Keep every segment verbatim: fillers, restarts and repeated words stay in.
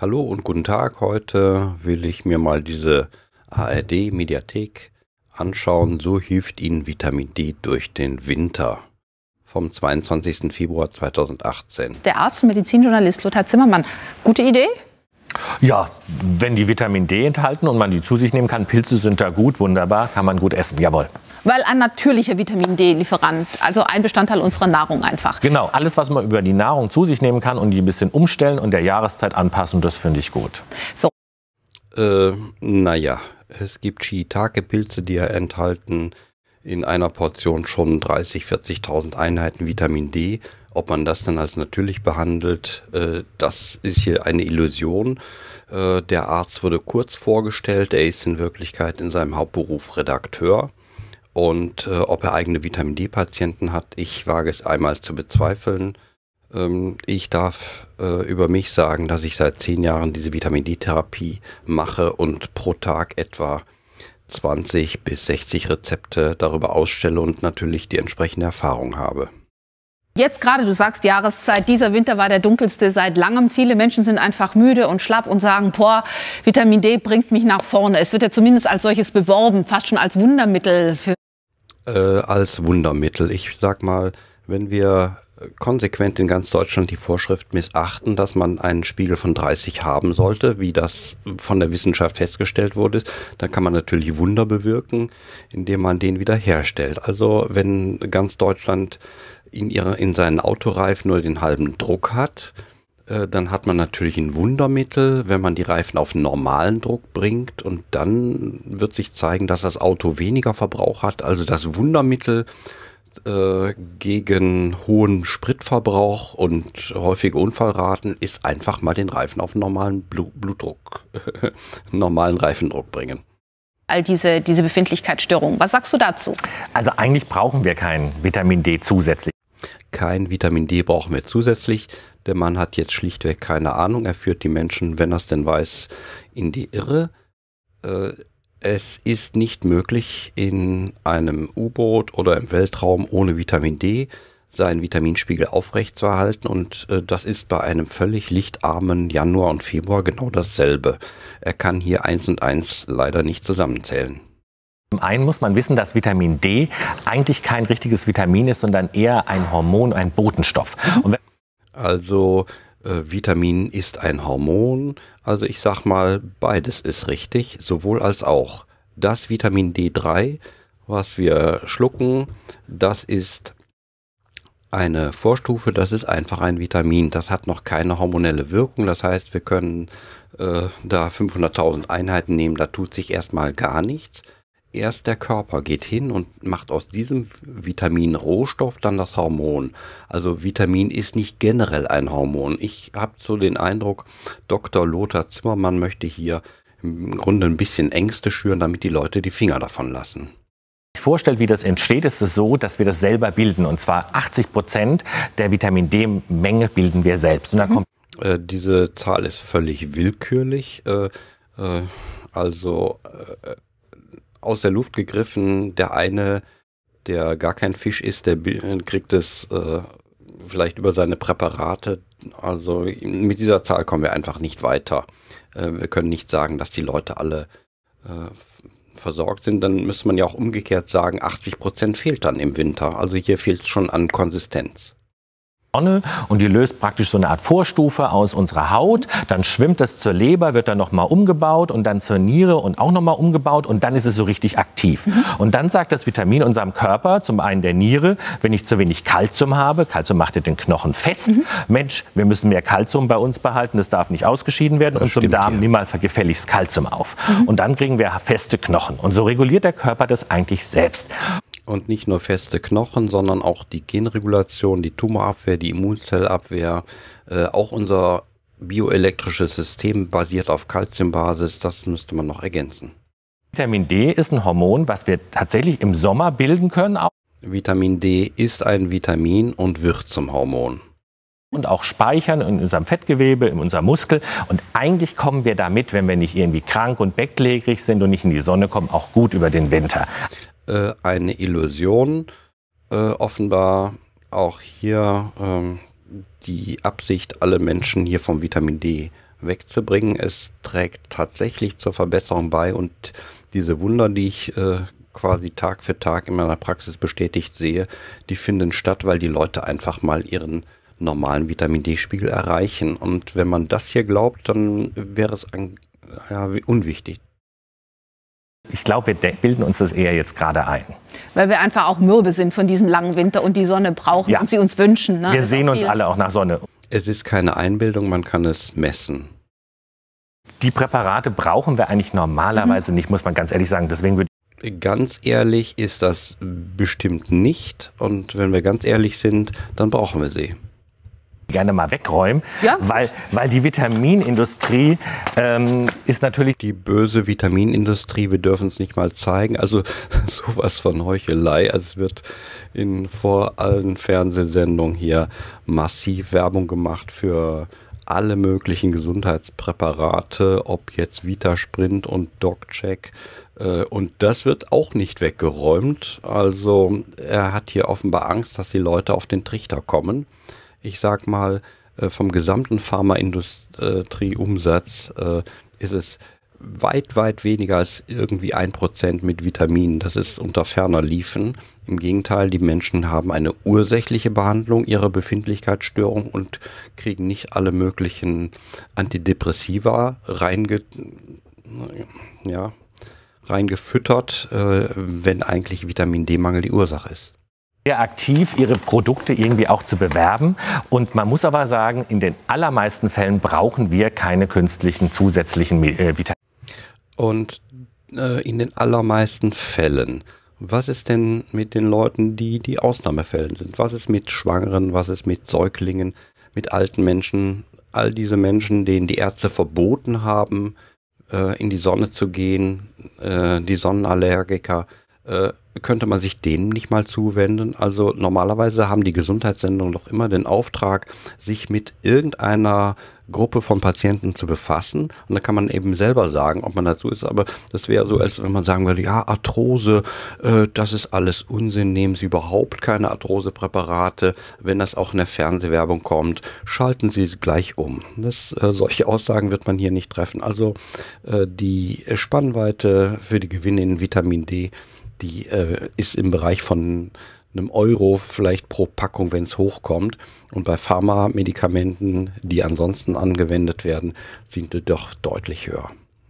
Hallo und guten Tag. Heute will ich mir mal diese A R D-Mediathek anschauen. So hilft Ihnen Vitamin D durch den Winter. Vom zweiundzwanzigsten Februar zweitausendachtzehn. Der Arzt und Medizinjournalist Lothar Zimmermann. Gute Idee? Ja, wenn die Vitamin D enthalten und man die zu sich nehmen kann, Pilze sind da gut, wunderbar, kann man gut essen, jawohl. Weil ein natürlicher Vitamin D-Lieferant, also ein Bestandteil unserer Nahrung einfach. Genau, alles, was man über die Nahrung zu sich nehmen kann und die ein bisschen umstellen und der Jahreszeit anpassen, das finde ich gut. So. Äh, naja, es gibt Shiitake-Pilze, die ja enthalten in einer Portion schon dreißigtausend, vierzigtausend Einheiten Vitamin D. Ob man das dann als natürlich behandelt, äh, das ist hier eine Illusion. Äh, der Arzt wurde kurz vorgestellt, er ist in Wirklichkeit in seinem Hauptberuf Redakteur. Und äh, ob er eigene Vitamin D-Patienten hat, ich wage es einmal zu bezweifeln. Ähm, ich darf äh, über mich sagen, dass ich seit zehn Jahren diese Vitamin D-Therapie mache und pro Tag etwa zwanzig bis sechzig Rezepte darüber ausstelle und natürlich die entsprechende Erfahrung habe. Jetzt gerade, du sagst Jahreszeit, dieser Winter war der dunkelste seit langem. Viele Menschen sind einfach müde und schlapp und sagen, boah, Vitamin D bringt mich nach vorne. Es wird ja zumindest als solches beworben, fast schon als Wundermittel. Für äh, als Wundermittel. Ich sag mal, wenn wir konsequent in ganz Deutschland die Vorschrift missachten, dass man einen Spiegel von dreißig haben sollte, wie das von der Wissenschaft festgestellt wurde, dann kann man natürlich Wunder bewirken, indem man den wieder herstellt. Also wenn ganz Deutschland in, ihrer, in seinen Autoreifen nur den halben Druck hat, äh, dann hat man natürlich ein Wundermittel, wenn man die Reifen auf normalen Druck bringt, und dann wird sich zeigen, dass das Auto weniger Verbrauch hat. Also das Wundermittel äh, gegen hohen Spritverbrauch und häufige Unfallraten ist einfach mal den Reifen auf normalen Blu Blutdruck, normalen Reifendruck bringen. All diese, diese Befindlichkeitsstörungen. Was sagst du dazu? Also eigentlich brauchen wir kein Vitamin D zusätzlich. Kein Vitamin D brauchen wir zusätzlich. Der Mann hat jetzt schlichtweg keine Ahnung. Er führt die Menschen, wenn er es denn weiß, in die Irre. Äh, es ist nicht möglich, in einem U-Boot oder im Weltraum ohne Vitamin D seinen Vitaminspiegel aufrechtzuerhalten. Und äh, das ist bei einem völlig lichtarmen Januar und Februar genau dasselbe. Er kann hier eins und eins leider nicht zusammenzählen. Zum einen muss man wissen, dass Vitamin D eigentlich kein richtiges Vitamin ist, sondern eher ein Hormon, ein Botenstoff. Und also äh, Vitamin ist ein Hormon, also ich sag mal, beides ist richtig, sowohl als auch. Das Vitamin D drei, was wir schlucken, das ist eine Vorstufe, das ist einfach ein Vitamin, das hat noch keine hormonelle Wirkung, das heißt, wir können äh, da fünfhunderttausend Einheiten nehmen, da tut sich erstmal gar nichts. Erst der Körper geht hin und macht aus diesem Vitamin-Rohstoff dann das Hormon. Also Vitamin ist nicht generell ein Hormon. Ich habe so den Eindruck, Doktor Lothar Zimmermann möchte hier im Grunde ein bisschen Ängste schüren, damit die Leute die Finger davon lassen. Vorstellt, wie das entsteht, ist es so, dass wir das selber bilden. Und zwar achtzig Prozent der Vitamin D-Menge bilden wir selbst. Und dann kommt äh, diese Zahl ist völlig willkürlich. Äh, äh, also äh, aus der Luft gegriffen, der eine, der gar kein Fisch ist, der kriegt es äh, vielleicht über seine Präparate. Also mit dieser Zahl kommen wir einfach nicht weiter. Äh, wir können nicht sagen, dass die Leute alle äh, versorgt sind. Dann müsste man ja auch umgekehrt sagen, achtzig Prozent fehlt dann im Winter. Also hier fehlt es schon an Konsistenz. Und die löst praktisch so eine Art Vorstufe aus unserer Haut. Dann schwimmt es zur Leber, wird dann nochmal umgebaut und dann zur Niere und auch nochmal umgebaut und dann ist es so richtig aktiv. Mhm. Und dann sagt das Vitamin unserem Körper, zum einen der Niere, wenn ich zu wenig Kalzium habe, Kalzium macht ja den Knochen fest. Mhm. Mensch, wir müssen mehr Kalzium bei uns behalten, das darf nicht ausgeschieden werden. Das und zum Darm, nimm mal gefälligst Kalzium auf. Mhm. Und dann kriegen wir feste Knochen. Und so reguliert der Körper das eigentlich selbst. Und nicht nur feste Knochen, sondern auch die Genregulation, die Tumorabwehr, die Immunzellabwehr, äh, auch unser bioelektrisches System basiert auf Calciumbasis, das müsste man noch ergänzen. Vitamin D ist ein Hormon, was wir tatsächlich im Sommer bilden können. Vitamin D ist ein Vitamin und wird zum Hormon. Und auch speichern in unserem Fettgewebe, in unserem Muskel. Und eigentlich kommen wir damit, wenn wir nicht irgendwie krank und bettlägerig sind und nicht in die Sonne kommen, auch gut über den Winter. Äh, eine Illusion, äh, offenbar auch hier äh, die Absicht, alle Menschen hier vom Vitamin D wegzubringen. Es trägt tatsächlich zur Verbesserung bei und diese Wunder, die ich äh, quasi Tag für Tag in meiner Praxis bestätigt sehe, die finden statt, weil die Leute einfach mal ihren normalen Vitamin-D-Spiegel erreichen. Und wenn man das hier glaubt, dann wäre es ein, ja, unwichtig. Ich glaube, wir bilden uns das eher jetzt gerade ein. Weil wir einfach auch mürbe sind von diesem langen Winter und die Sonne brauchen ja. und sie uns wünschen. Ne? Wir das sehen uns alle auch nach Sonne. Es ist keine Einbildung, man kann es messen. Die Präparate brauchen wir eigentlich normalerweise mhm. nicht, muss man ganz ehrlich sagen. Deswegen würde Ganz ehrlich ist das bestimmt nicht. Und wenn wir ganz ehrlich sind, dann brauchen wir sie. Gerne mal wegräumen, ja. weil, weil die Vitaminindustrie ähm, ist natürlich... Die böse Vitaminindustrie, wir dürfen es nicht mal zeigen. Also sowas von Heuchelei. Es wird in vor allen Fernsehsendungen hier massiv Werbung gemacht für alle möglichen Gesundheitspräparate, ob jetzt Vitasprint und DocCheck. Und das wird auch nicht weggeräumt. Also er hat hier offenbar Angst, dass die Leute auf den Trichter kommen. Ich sag mal, vom gesamten Pharmaindustrieumsatz ist es weit, weit weniger als irgendwie ein Prozent mit Vitaminen. Das ist unter ferner Liefen. Im Gegenteil, die Menschen haben eine ursächliche Behandlung ihrer Befindlichkeitsstörung und kriegen nicht alle möglichen Antidepressiva reinge, ja, reingefüttert, wenn eigentlich Vitamin-D-Mangel die Ursache ist. Sehr aktiv, ihre Produkte irgendwie auch zu bewerben. Und man muss aber sagen, in den allermeisten Fällen brauchen wir keine künstlichen zusätzlichen äh, Vitamine. Und äh, in den allermeisten Fällen, was ist denn mit den Leuten, die die Ausnahmefällen sind? Was ist mit Schwangeren, was ist mit Säuglingen, mit alten Menschen? All diese Menschen, denen die Ärzte verboten haben, äh, in die Sonne zu gehen, äh, die Sonnenallergiker, äh, könnte man sich denen nicht mal zuwenden? Also normalerweise haben die Gesundheitssendungen doch immer den Auftrag, sich mit irgendeiner Gruppe von Patienten zu befassen. Und da kann man eben selber sagen, ob man dazu ist. Aber das wäre so, als wenn man sagen würde, ja, Arthrose, äh, das ist alles Unsinn. Nehmen Sie überhaupt keine Arthrosepräparate. Wenn das auch in der Fernsehwerbung kommt, schalten Sie gleich um. Das, äh, solche Aussagen wird man hier nicht treffen. Also äh, die Spannweite für die Gewinne in Vitamin D, die äh, ist im Bereich von einem Euro vielleicht pro Packung, wenn es hochkommt. Und bei Pharmamedikamenten, die ansonsten angewendet werden, sind die doch deutlich höher.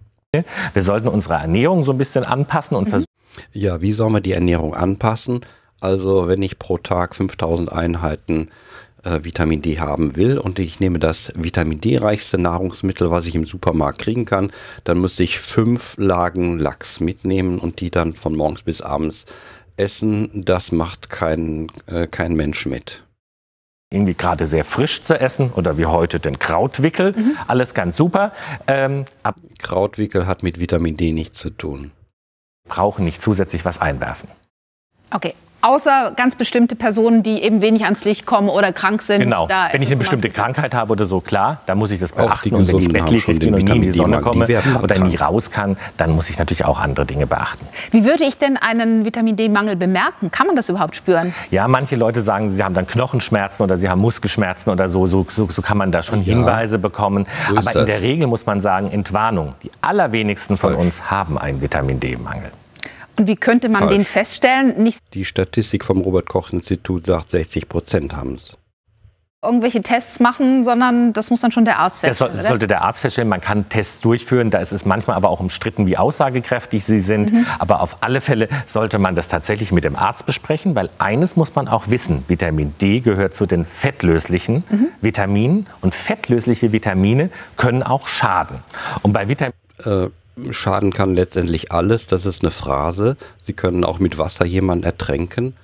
Wir sollten unsere Ernährung so ein bisschen anpassen und versuchen. Ja, wie sollen wir die Ernährung anpassen? Also wenn ich pro Tag fünftausend Einheiten äh, Vitamin D haben will und ich nehme das Vitamin D-reichste Nahrungsmittel, was ich im Supermarkt kriegen kann, dann müsste ich fünf Lagen Lachs mitnehmen und die dann von morgens bis abends essen. Das macht kein, äh, kein Mensch mit. Irgendwie gerade sehr frisch zu essen oder wie heute den Krautwickel. Mhm. Alles ganz super. Ähm, ab Krautwickel hat mit Vitamin D nichts zu tun. Brauchen nicht zusätzlich was einwerfen. Okay. Außer ganz bestimmte Personen, die eben wenig ans Licht kommen oder krank sind. Genau. Da wenn ich eine bestimmte Krankheit habe oder so, klar, dann muss ich das beachten. Auch die Gesunden und wenn ich bettlägerig haben schon bin und nie in die Sonne komme oder krank. nie raus kann, dann muss ich natürlich auch andere Dinge beachten. Wie würde ich denn einen Vitamin-D-Mangel bemerken? Kann man das überhaupt spüren? Ja, manche Leute sagen, sie haben dann Knochenschmerzen oder sie haben Muskelschmerzen oder so. So, so, so kann man da schon ja. Hinweise bekommen. So Aber in der Regel muss man sagen, Entwarnung. Die allerwenigsten von Falsch. uns haben einen Vitamin-D-Mangel. Und wie könnte man Falsch. den feststellen? Nicht Die Statistik vom Robert-Koch-Institut sagt, sechzig Prozent haben es. Irgendwelche Tests machen, sondern das muss dann schon der Arzt feststellen. Das, soll, das sollte der Arzt feststellen. Man kann Tests durchführen. Da ist es manchmal aber auch umstritten, wie aussagekräftig sie sind. Mhm. Aber auf alle Fälle sollte man das tatsächlich mit dem Arzt besprechen, weil eines muss man auch wissen. Vitamin D gehört zu den fettlöslichen mhm. Vitaminen. Und fettlösliche Vitamine können auch schaden. Und bei Vitamin äh. Schaden kann letztendlich alles, das ist eine Phrase. Sie können auch mit Wasser jemanden ertränken.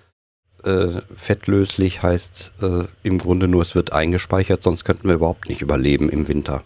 Äh, fettlöslich heißt äh, im Grunde nur, es wird eingespeichert, sonst könnten wir überhaupt nicht überleben im Winter.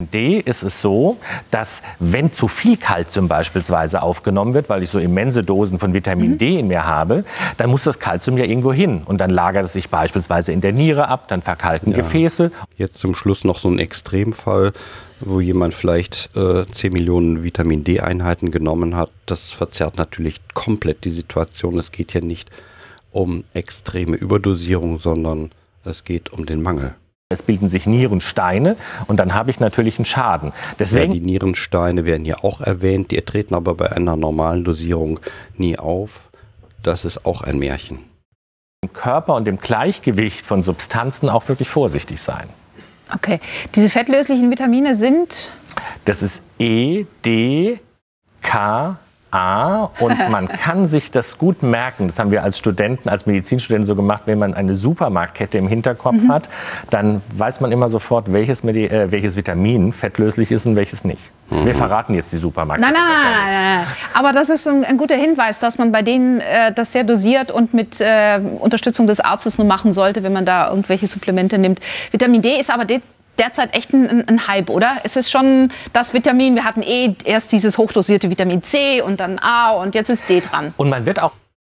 D ist es so, dass wenn zu viel Kalzium beispielsweise aufgenommen wird, weil ich so immense Dosen von Vitamin mhm. D in mir habe, dann muss das Kalzium ja irgendwo hin. Und dann lagert es sich beispielsweise in der Niere ab, dann verkalken ja. Gefäße. Jetzt zum Schluss noch so ein Extremfall, wo jemand vielleicht äh, zehn Millionen Vitamin D-Einheiten genommen hat. Das verzerrt natürlich komplett die Situation. Es geht hier nicht um extreme Überdosierung, sondern es geht um den Mangel. Es bilden sich Nierensteine und dann habe ich natürlich einen Schaden. Deswegen ja, die Nierensteine werden hier auch erwähnt, die treten aber bei einer normalen Dosierung nie auf. Das ist auch ein Märchen. Im Körper und dem Gleichgewicht von Substanzen auch wirklich vorsichtig sein. Okay, diese fettlöslichen Vitamine sind? Das ist E, D, K, A und man kann sich das gut merken. Das haben wir als Studenten, als Medizinstudenten so gemacht, wenn man eine Supermarktkette im Hinterkopf mhm. hat, dann weiß man immer sofort, welches, Medi äh, welches Vitamin fettlöslich ist und welches nicht. Mhm. Wir verraten jetzt die Supermarktkette. Nein, nein, nein, nein, nein. Aber das ist ein, ein guter Hinweis, dass man bei denen äh, das sehr dosiert und mit äh, Unterstützung des Arztes nur machen sollte, wenn man da irgendwelche Supplemente nimmt. Vitamin D ist aber de derzeit echt ein, ein Hype, oder? Es ist schon das Vitamin, wir hatten eh erst dieses hochdosierte Vitamin C und dann A und jetzt ist D dran. Und man wird auch...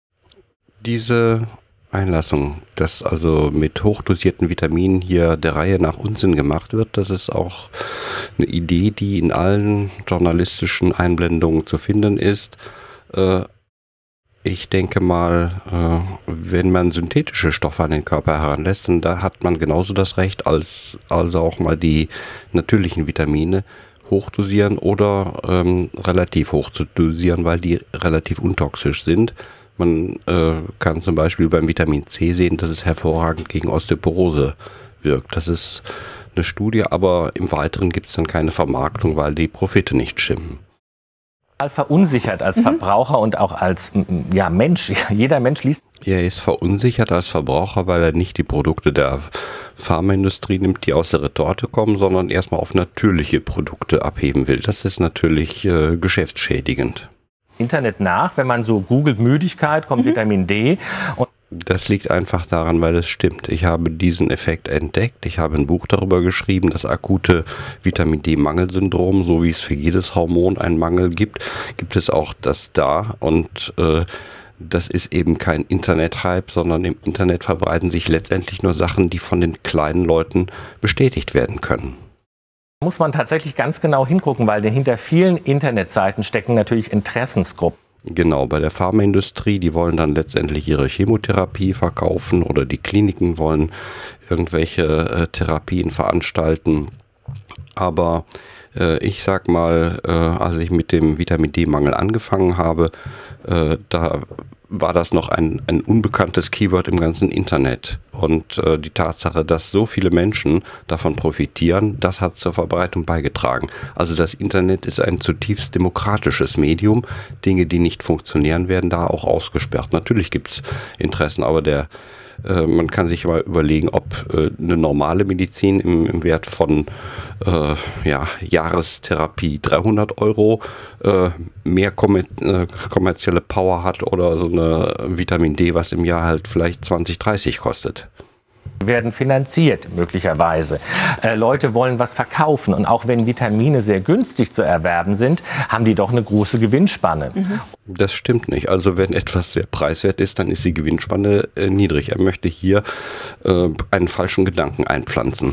Diese Einlassung, dass also mit hochdosierten Vitaminen hier der Reihe nach Unsinn gemacht wird, das ist auch eine Idee, die in allen journalistischen Einblendungen zu finden ist. Äh, Ich denke mal, wenn man synthetische Stoffe an den Körper heranlässt, dann da hat man genauso das Recht, als also auch mal die natürlichen Vitamine hochdosieren oder ähm, relativ hoch zu dosieren, weil die relativ untoxisch sind. Man äh, kann zum Beispiel beim Vitamin C sehen, dass es hervorragend gegen Osteoporose wirkt. Das ist eine Studie, aber im Weiteren gibt es dann keine Vermarktung, weil die Profite nicht stimmen. Verunsichert als Verbraucher und auch als ja, Mensch. Jeder Mensch liest. Er ist verunsichert als Verbraucher, weil er nicht die Produkte der Pharmaindustrie nimmt, die aus der Retorte kommen, sondern erstmal auf natürliche Produkte abheben will. Das ist natürlich äh, geschäftsschädigend. Internet nach, wenn man so googelt Müdigkeit, kommt mhm. Vitamin D. Und das liegt einfach daran, weil es stimmt. Ich habe diesen Effekt entdeckt. Ich habe ein Buch darüber geschrieben, das akute Vitamin D-Mangelsyndrom, so wie es für jedes Hormon einen Mangel gibt, gibt es auch das da. Und äh, das ist eben kein Internet-Hype, sondern im Internet verbreiten sich letztendlich nur Sachen, die von den kleinen Leuten bestätigt werden können. Da muss man tatsächlich ganz genau hingucken, weil hinter vielen Internetseiten stecken natürlich Interessensgruppen. Genau, bei der Pharmaindustrie, die wollen dann letztendlich ihre Chemotherapie verkaufen oder die Kliniken wollen irgendwelche äh, Therapien veranstalten. Aber äh, ich sag mal, äh, als ich mit dem Vitamin D-Mangel angefangen habe, äh, da war das noch ein, ein unbekanntes Keyword im ganzen Internet. Und äh, die Tatsache, dass so viele Menschen davon profitieren, das hat zur Verbreitung beigetragen. Also das Internet ist ein zutiefst demokratisches Medium. Dinge, die nicht funktionieren, werden da auch ausgesperrt. Natürlich gibt es Interessen, aber der äh, man kann sich mal überlegen, ob äh, eine normale Medizin im, im Wert von äh, ja, Jahrestherapie dreihundert Euro äh, mehr kommer äh, kommerzielle Power hat oder so eine Vitamin D, was im Jahr halt vielleicht zwanzig, dreißig kostet. Werden finanziert, möglicherweise. Äh, Leute wollen was verkaufen und auch wenn Vitamine sehr günstig zu erwerben sind, haben die doch eine große Gewinnspanne. Mhm. Das stimmt nicht. Also wenn etwas sehr preiswert ist, dann ist die Gewinnspanne äh, niedrig. Er möchte hier äh, einen falschen Gedanken einpflanzen.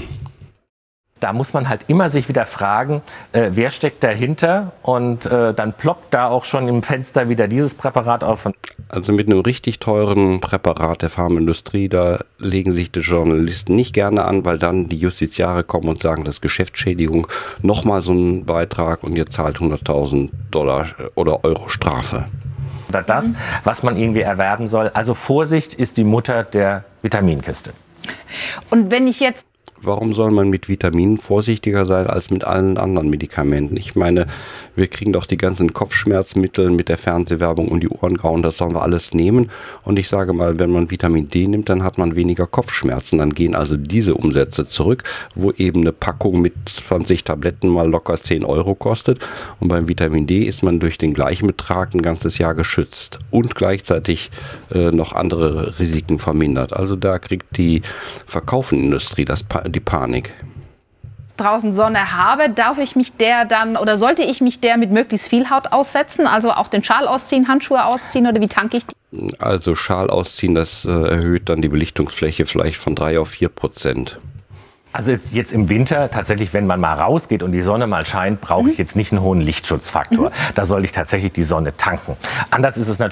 Da muss man halt immer sich wieder fragen, äh, wer steckt dahinter und äh, dann ploppt da auch schon im Fenster wieder dieses Präparat auf. Also mit einem richtig teuren Präparat der Pharmaindustrie, da legen sich die Journalisten nicht gerne an, weil dann die Justiziare kommen und sagen, das ist Geschäftsschädigung, nochmal so ein Beitrag und ihr zahlt hunderttausend Dollar oder Euro Strafe. Oder das, was man irgendwie erwerben soll. Also Vorsicht ist die Mutter der Vitaminkiste. Und wenn ich jetzt Warum soll man mit Vitaminen vorsichtiger sein als mit allen anderen Medikamenten? Ich meine, wir kriegen doch die ganzen Kopfschmerzmittel mit der Fernsehwerbung um die Ohren gehauen, das sollen wir alles nehmen. Und ich sage mal, wenn man Vitamin D nimmt, dann hat man weniger Kopfschmerzen. Dann gehen also diese Umsätze zurück, wo eben eine Packung mit zwanzig Tabletten mal locker zehn Euro kostet. Und beim Vitamin D ist man durch den gleichen Betrag ein ganzes Jahr geschützt und gleichzeitig äh, noch andere Risiken vermindert. Also da kriegt die Verkaufenindustrie das pa die Panik. Draußen Sonne habe, darf ich mich der dann oder sollte ich mich der mit möglichst viel Haut aussetzen? Also auch den Schal ausziehen, Handschuhe ausziehen oder wie tanke ich die? Also Schal ausziehen, das äh, erhöht dann die Belichtungsfläche vielleicht von drei auf vier Prozent. Also jetzt im Winter, tatsächlich, wenn man mal rausgeht und die Sonne mal scheint, brauche ich jetzt nicht einen hohen Lichtschutzfaktor. Mhm. Da soll ich tatsächlich die Sonne tanken. Anders ist es natürlich.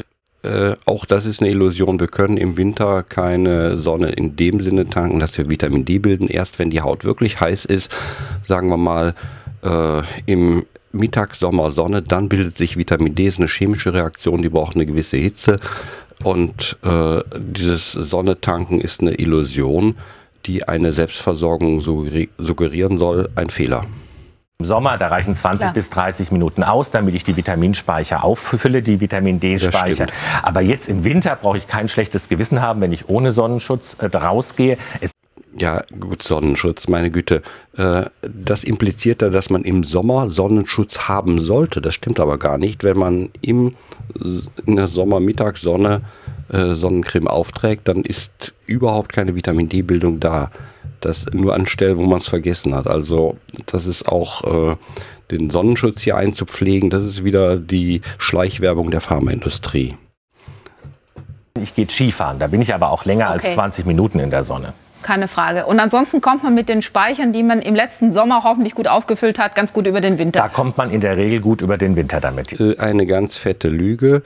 äh, auch das ist eine Illusion. Wir können im Winter keine Sonne in dem Sinne tanken, dass wir Vitamin D bilden. Erst wenn die Haut wirklich heiß ist, sagen wir mal äh, im Mittagssommer Sonne, dann bildet sich Vitamin D. Das ist eine chemische Reaktion, die braucht eine gewisse Hitze. Und äh, dieses Sonnetanken ist eine Illusion, die eine Selbstversorgung suggerieren soll. Ein Fehler. Im Sommer, da reichen zwanzig ja. bis dreißig Minuten aus, damit ich die Vitaminspeicher auffülle, die Vitamin D-Speicher. Aber jetzt im Winter brauche ich kein schlechtes Gewissen haben, wenn ich ohne Sonnenschutz äh, rausgehe. Es Ja, gut, Sonnenschutz, meine Güte. Äh, das impliziert ja, dass man im Sommer Sonnenschutz haben sollte. Das stimmt aber gar nicht. Wenn man im, in der Sommermittagssonne äh, Sonnencreme aufträgt, dann ist überhaupt keine Vitamin D-Bildung da. Das nur an Stellen, wo man es vergessen hat. Also das ist auch äh, den Sonnenschutz hier einzupflegen, das ist wieder die Schleichwerbung der Pharmaindustrie. Ich gehe Skifahren, da bin ich aber auch länger Okay. als zwanzig Minuten in der Sonne. Keine Frage. Und ansonsten kommt man mit den Speichern, die man im letzten Sommer hoffentlich gut aufgefüllt hat, ganz gut über den Winter. Da kommt man in der Regel gut über den Winter damit. Äh, eine ganz fette Lüge.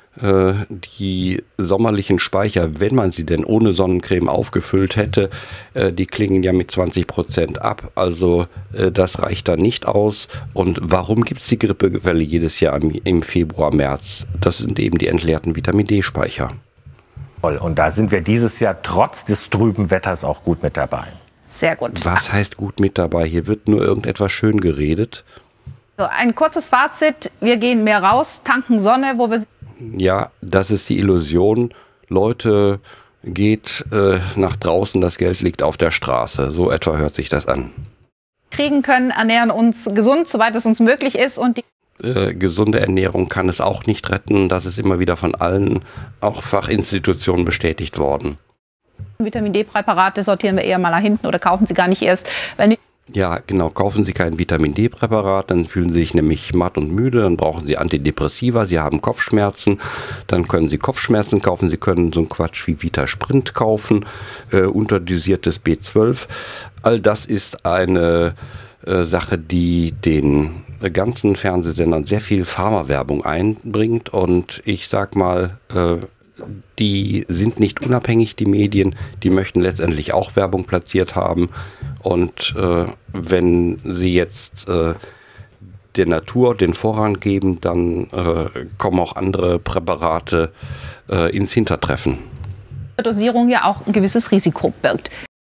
Die sommerlichen Speicher, wenn man sie denn ohne Sonnencreme aufgefüllt hätte, die klingen ja mit zwanzig Prozent ab. Also das reicht da nicht aus. Und warum gibt es die Grippewelle jedes Jahr im Februar, März? Das sind eben die entleerten Vitamin D-Speicher. Toll. Und da sind wir dieses Jahr trotz des trüben Wetters auch gut mit dabei. Sehr gut. Was heißt gut mit dabei? Hier wird nur irgendetwas schön geredet. So, ein kurzes Fazit. Wir gehen mehr raus, tanken Sonne, wo wir... Ja, das ist die Illusion. Leute, geht äh, nach draußen, das Geld liegt auf der Straße. So etwa hört sich das an. kriegen können, ernähren uns gesund, soweit es uns möglich ist. Und die Äh, gesunde Ernährung kann es auch nicht retten. Das ist immer wieder von allen, auch Fachinstitutionen, bestätigt worden. Vitamin D-Präparate sortieren wir eher mal nach hinten oder kaufen sie gar nicht erst. Weil die Ja, genau. Kaufen Sie kein Vitamin D-Präparat, dann fühlen Sie sich nämlich matt und müde, dann brauchen Sie Antidepressiva, Sie haben Kopfschmerzen, dann können Sie Kopfschmerzen kaufen, Sie können so einen Quatsch wie Vitasprint kaufen, äh, unterdosiertes B zwölf. All das ist eine äh, Sache, die den ganzen Fernsehsendern sehr viel Pharmawerbung einbringt, und ich sag mal, äh, die sind nicht unabhängig, die Medien, die möchten letztendlich auch Werbung platziert haben, und äh, wenn sie jetzt äh, der Natur den Vorrang geben, dann äh, kommen auch andere Präparate äh, ins Hintertreffen. Dosierung ja auch ein gewisses Risiko birgt.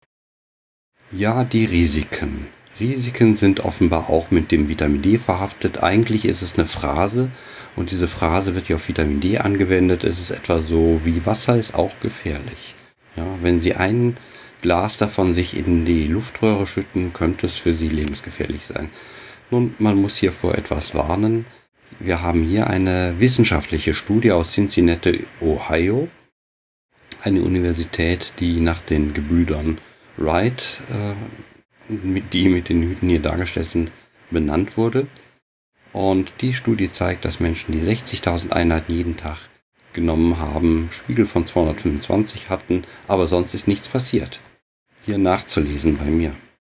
Ja, die Risiken. Risiken sind offenbar auch mit dem Vitamin D verhaftet. Eigentlich ist es eine Phrase, und diese Phrase wird ja auf Vitamin D angewendet. Es ist etwa so wie Wasser ist auch gefährlich. Ja, wenn Sie ein Glas davon sich in die Luftröhre schütten, könnte es für Sie lebensgefährlich sein. Nun, man muss hier vor etwas warnen. Wir haben hier eine wissenschaftliche Studie aus Cincinnati, Ohio. Eine Universität, die nach den Gebrüdern Wright, äh, mit, die mit den Hüten hier dargestellt sind, benannt wurde. Und die Studie zeigt, dass Menschen, die sechzigtausend Einheiten jeden Tag genommen haben, Spiegel von zweihundertfünfundzwanzig hatten, aber sonst ist nichts passiert. Hier nachzulesen bei mir.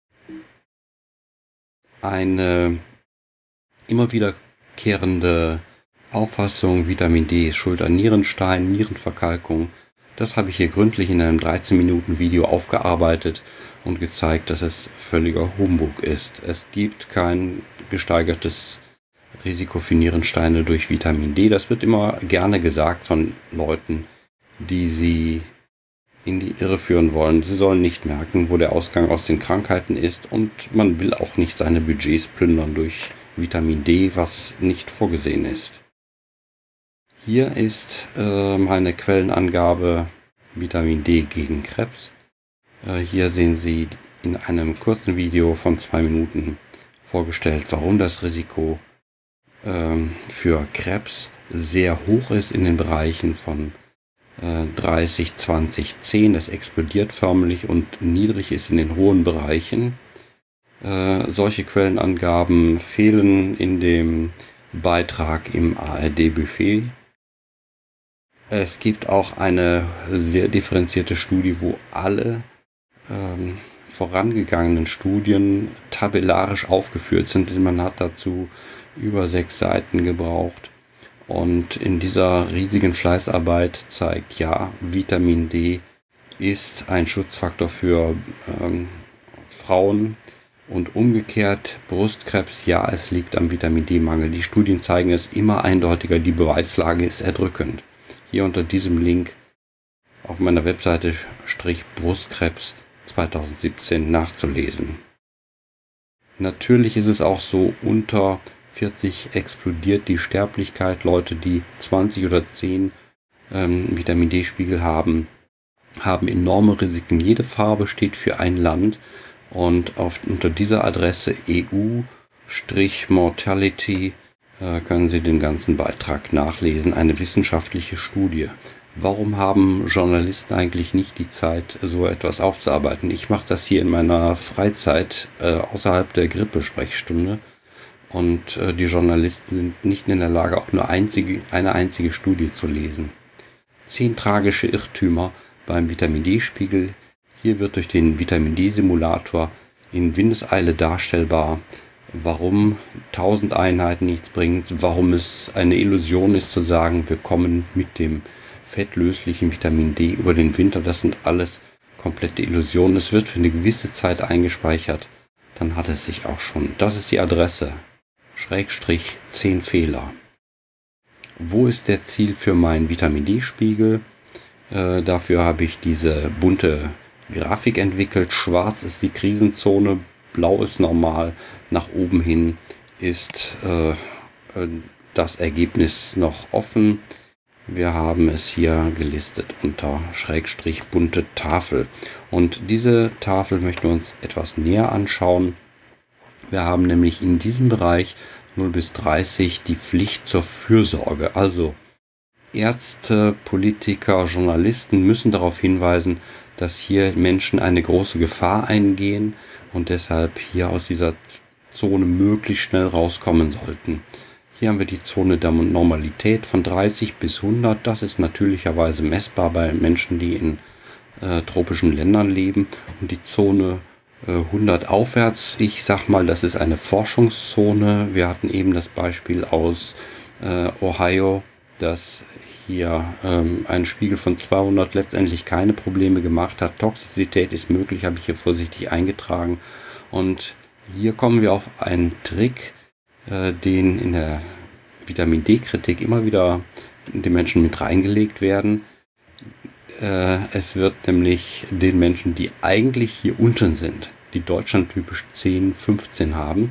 Eine immer wiederkehrende Auffassung, Vitamin D ist schuld an Nierenstein, Nierenverkalkung. Das habe ich hier gründlich in einem dreizehn Minuten Video aufgearbeitet und gezeigt, dass es völliger Humbug ist. Es gibt kein gesteigertes Risiko für Nierensteine durch Vitamin D. Das wird immer gerne gesagt von Leuten, die sie in die Irre führen wollen. Sie sollen nicht merken, wo der Ausgang aus den Krankheiten ist, und man will auch nicht seine Budgets plündern durch Vitamin D, was nicht vorgesehen ist. Hier ist äh, meine Quellenangabe Vitamin D gegen Krebs. Äh, hier sehen Sie in einem kurzen Video von zwei Minuten vorgestellt, warum das Risiko äh, für Krebs sehr hoch ist in den Bereichen von äh, dreißig, zwanzig, zehn. Das explodiert förmlich, und niedrig ist in den hohen Bereichen. Äh, solche Quellenangaben fehlen in dem Beitrag im A R D-Buffet. Es gibt auch eine sehr differenzierte Studie, wo alle ähm, vorangegangenen Studien tabellarisch aufgeführt sind. Man hat dazu über sechs Seiten gebraucht. Und in dieser riesigen Fleißarbeit zeigt, ja, Vitamin D ist ein Schutzfaktor für ähm, Frauen und umgekehrt Brustkrebs, ja, es liegt am Vitamin D-Mangel. Die Studien zeigen es immer eindeutiger, die Beweislage ist erdrückend. Hier unter diesem Link auf meiner Webseite Strich Brustkrebs zweitausendsiebzehn nachzulesen. Natürlich ist es auch so, unter vierzig explodiert die Sterblichkeit. Leute, die zwanzig oder zehn ähm, Vitamin D-Spiegel haben, haben enorme Risiken. Jede Farbe steht für ein Land und auf, unter dieser Adresse E U-Mortality äh, können Sie den ganzen Beitrag nachlesen. Eine wissenschaftliche Studie. Warum haben Journalisten eigentlich nicht die Zeit, so etwas aufzuarbeiten? Ich mache das hier in meiner Freizeit äh, außerhalb der Grippesprechstunde und äh, die Journalisten sind nicht in der Lage, auch nur einzige, eine einzige Studie zu lesen. Zehn tragische Irrtümer beim Vitamin D-Spiegel. Hier wird durch den Vitamin D-Simulator in Windeseile darstellbar, warum tausend Einheiten nichts bringt, warum es eine Illusion ist zu sagen, wir kommen mit dem fettlöslichen Vitamin D über den Winter. Das sind alles komplette Illusionen. Es wird für eine gewisse Zeit eingespeichert. Dann hat es sich auch schon. Das ist die Adresse. Schrägstrich zehn Fehler. Wo ist der Ziel für meinen Vitamin D-Spiegel? Äh, dafür habe ich diese bunte Grafik entwickelt. Schwarz ist die Krisenzone, blau ist normal. Nach oben hin ist äh, das Ergebnis noch offen. Wir haben es hier gelistet unter Schrägstrich bunte Tafel. Und diese Tafel möchten wir uns etwas näher anschauen. Wir haben nämlich in diesem Bereich null bis dreißig die Pflicht zur Fürsorge. Also Ärzte, Politiker, Journalisten müssen darauf hinweisen, dass hier Menschen eine große Gefahr eingehen und deshalb hier aus dieser Zone möglichst schnell rauskommen sollten. Hier haben wir die Zone der Normalität von dreißig bis hundert. Das ist natürlicherweise messbar bei Menschen, die in äh, tropischen Ländern leben. Und die Zone äh, hundert aufwärts, ich sag mal, das ist eine Forschungszone. Wir hatten eben das Beispiel aus äh, Ohio, dass hier ähm, ein Spiegel von zweihundert letztendlich keine Probleme gemacht hat. Toxizität ist möglich, habe ich hier vorsichtig eingetragen. Und hier kommen wir auf einen Trick, den in der Vitamin D-Kritik immer wieder den Menschen mit reingelegt werden. Es wird nämlich den Menschen, die eigentlich hier unten sind, die deutschlandtypisch zehn, fünfzehn haben,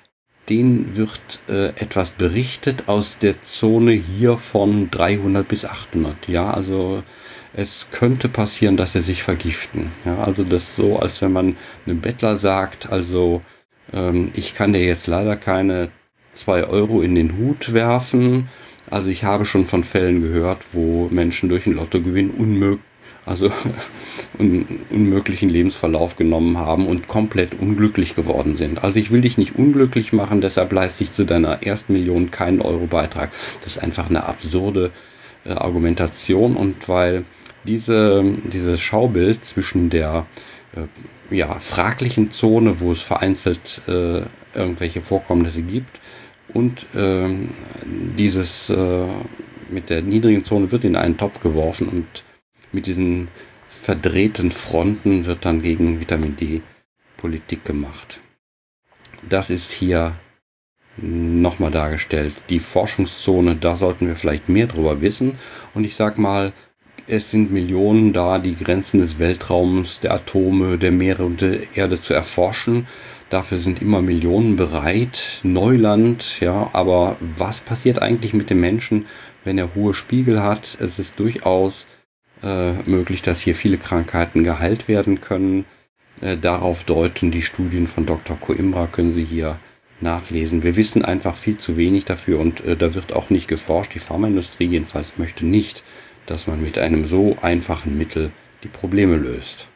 denen wird etwas berichtet aus der Zone hier von dreihundert bis achthundert. Ja, also es könnte passieren, dass sie sich vergiften. Ja, also das ist so, als wenn man einem Bettler sagt, also ähm, ich kann dir jetzt leider keine zwei Euro in den Hut werfen. Also ich habe schon von Fällen gehört, wo Menschen durch einen Lottogewinn unmöglich, also un unmöglichen Lebensverlauf genommen haben und komplett unglücklich geworden sind. Also ich will dich nicht unglücklich machen, deshalb leiste ich zu deiner ersten Million keinen Euro Beitrag. Das ist einfach eine absurde äh, Argumentation und weil diese, dieses Schaubild zwischen der äh, ja, fraglichen Zone, wo es vereinzelt äh, irgendwelche Vorkommnisse gibt, und äh, dieses äh, mit der niedrigen Zone wird in einen Topf geworfen und mit diesen verdrehten Fronten wird dann gegen Vitamin D Politik gemacht. Das ist hier nochmal dargestellt. Die Forschungszone, da sollten wir vielleicht mehr drüber wissen. Und ich sag mal, es sind Millionen da, die Grenzen des Weltraums, der Atome, der Meere und der Erde zu erforschen. Dafür sind immer Millionen bereit. Neuland, ja, aber was passiert eigentlich mit dem Menschen, wenn er hohe Spiegel hat? Es ist durchaus äh, möglich, dass hier viele Krankheiten geheilt werden können. Äh, darauf deuten die Studien von Doktor Coimbra, können Sie hier nachlesen. Wir wissen einfach viel zu wenig dafür und äh, da wird auch nicht geforscht. Die Pharmaindustrie jedenfalls möchte nicht, dass man mit einem so einfachen Mittel die Probleme löst.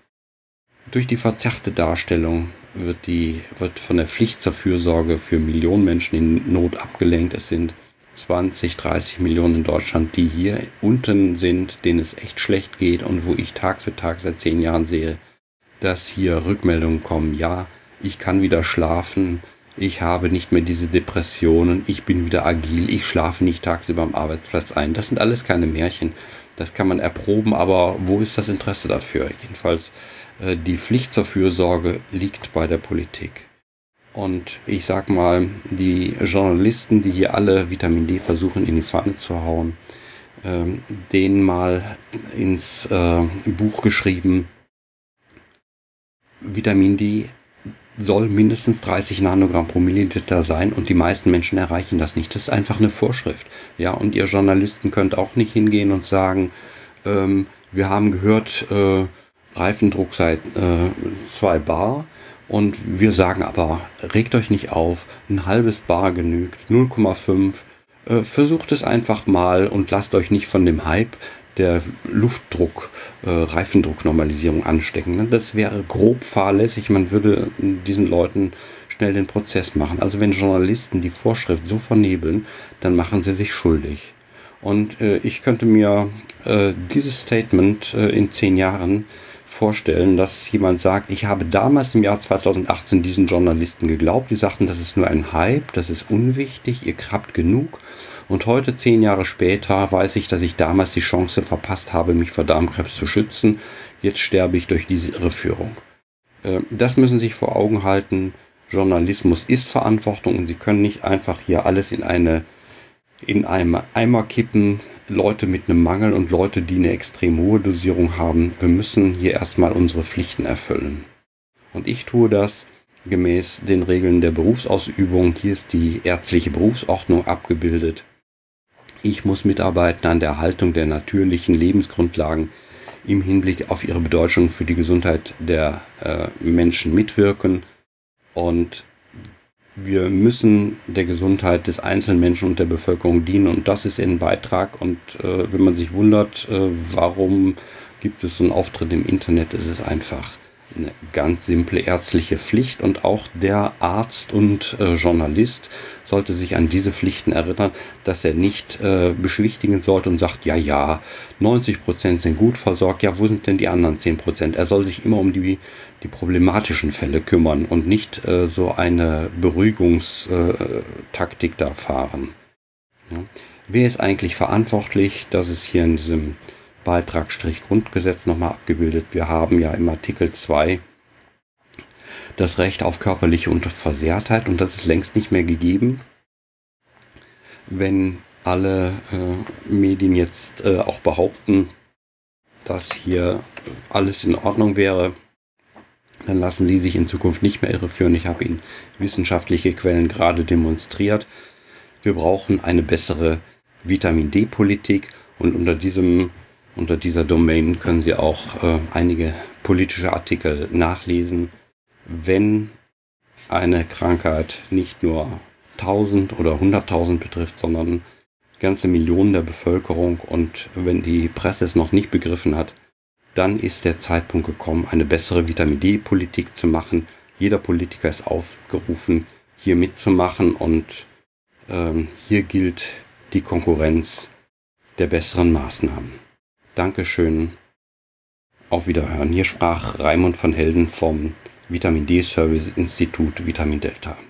Durch die verzerrte Darstellung wird, die, wird von der Pflicht zur Fürsorge für Millionen Menschen in Not abgelenkt. Es sind zwanzig, dreißig Millionen in Deutschland, die hier unten sind, denen es echt schlecht geht und wo ich Tag für Tag seit zehn Jahren sehe, dass hier Rückmeldungen kommen. Ja, ich kann wieder schlafen, ich habe nicht mehr diese Depressionen, ich bin wieder agil, ich schlafe nicht tagsüber am Arbeitsplatz ein. Das sind alles keine Märchen. Das kann man erproben, aber wo ist das Interesse dafür? Jedenfalls, äh, die Pflicht zur Fürsorge liegt bei der Politik. Und ich sag mal, die Journalisten, die hier alle Vitamin D versuchen in die Pfanne zu hauen, ähm, denen mal ins äh, Buch geschrieben, Vitamin D soll mindestens dreißig Nanogramm pro Milliliter sein und die meisten Menschen erreichen das nicht. Das ist einfach eine Vorschrift. Ja, und ihr Journalisten könnt auch nicht hingehen und sagen, ähm, wir haben gehört, äh, Reifendruck sei äh, zwei Bar und wir sagen aber, regt euch nicht auf, ein halbes Bar genügt, null Komma fünf. Äh, versucht es einfach mal und lasst euch nicht von dem Hype der Luftdruck, äh, Reifendrucknormalisierung anstecken. Das wäre grob fahrlässig, man würde diesen Leuten schnell den Prozess machen. Also wenn Journalisten die Vorschrift so vernebeln, dann machen sie sich schuldig. Und äh, ich könnte mir äh, dieses Statement äh, in zehn Jahren vorstellen, dass jemand sagt, ich habe damals im Jahr zweitausendachtzehn diesen Journalisten geglaubt, die sagten, das ist nur ein Hype, das ist unwichtig, ihr habt genug. Und heute, zehn Jahre später, weiß ich, dass ich damals die Chance verpasst habe, mich vor Darmkrebs zu schützen. Jetzt sterbe ich durch diese Irreführung. Das müssen Sie sich vor Augen halten. Journalismus ist Verantwortung und Sie können nicht einfach hier alles in eine in einem Eimer kippen. Leute mit einem Mangel und Leute, die eine extrem hohe Dosierung haben. Wir müssen hier erstmal unsere Pflichten erfüllen. Und ich tue das gemäß den Regeln der Berufsausübung. Hier ist die ärztliche Berufsordnung abgebildet. Ich muss mitarbeiten an der Erhaltung der natürlichen Lebensgrundlagen im Hinblick auf ihre Bedeutung für die Gesundheit der äh, Menschen mitwirken. Und wir müssen der Gesundheit des einzelnen Menschen und der Bevölkerung dienen. Und das ist ein Beitrag. Und äh, wenn man sich wundert, äh, warum gibt es so einen Auftritt im Internet, ist es einfach eine ganz simple ärztliche Pflicht und auch der Arzt und äh, Journalist sollte sich an diese Pflichten erinnern, dass er nicht äh, beschwichtigen sollte und sagt, ja, ja, neunzig Prozent sind gut versorgt, ja, wo sind denn die anderen zehn Prozent? Er soll sich immer um die, die problematischen Fälle kümmern und nicht äh, so eine Beruhigungstaktik da fahren. Ja. Wer ist eigentlich verantwortlich? Das ist hier in diesem Beitrag Strich Grundgesetz nochmal abgebildet. Wir haben ja im Artikel zwei das Recht auf körperliche Unversehrtheit und das ist längst nicht mehr gegeben. Wenn alle äh, Medien jetzt äh, auch behaupten, dass hier alles in Ordnung wäre, dann lassen sie sich in Zukunft nicht mehr irreführen. Ich habe Ihnen wissenschaftliche Quellen gerade demonstriert. Wir brauchen eine bessere Vitamin D-Politik und unter diesem Unter dieser Domain können Sie auch äh, einige politische Artikel nachlesen. Wenn eine Krankheit nicht nur tausend oder hunderttausend betrifft, sondern ganze Millionen der Bevölkerung und wenn die Presse es noch nicht begriffen hat, dann ist der Zeitpunkt gekommen, eine bessere Vitamin D-Politik zu machen. Jeder Politiker ist aufgerufen, hier mitzumachen und ähm, hier gilt die Konkurrenz der besseren Maßnahmen. Dankeschön, auf Wiederhören. Hier sprach Raimund van Helden vom Vitamin D Service Institut Vitamin Delta.